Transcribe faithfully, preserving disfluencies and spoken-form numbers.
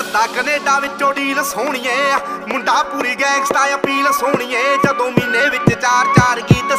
ਕਰਦਾ ਕੈਨੇਡਾ ਵਿੱਚੋਂ ਡੀਲ ਸੋਹਣੀਏ, ਮੁੰਡਾ ਪੂਰੀ ਗੈਂਗਸਟਾ ਅਪੀਲ ਸੋਹਣੀਏ। ਜਦੋਂ ਮਹੀਨੇ ਵਿੱਚ ਚਾਰ ਚਾਰ ਗੀਤ